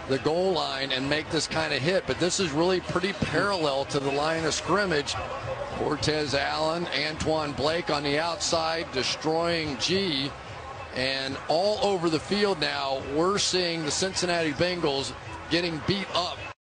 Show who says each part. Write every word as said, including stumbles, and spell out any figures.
Speaker 1: the goal line and make this kind of hit. But this is really pretty parallel to the line of scrimmage. Cortez Allen, Antoine Blake on the outside, destroying G. And all over the field now, we're seeing the Cincinnati Bengals getting beat up